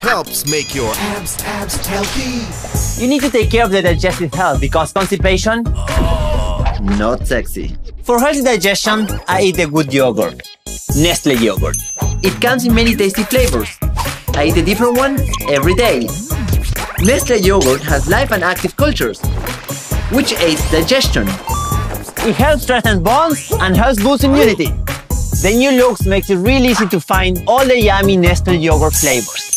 helps make your abs healthy. You need to take care of the digestive health because constipation, Not sexy. For healthy digestion, I eat a good yogurt. Nestle yogurt. It comes in many tasty flavors. I eat a different one every day. Nestle yogurt has live and active cultures, which aids digestion. It helps strengthen bones and helps boost immunity. The new looks makes it really easy to find all the yummy Nestle yogurt flavors.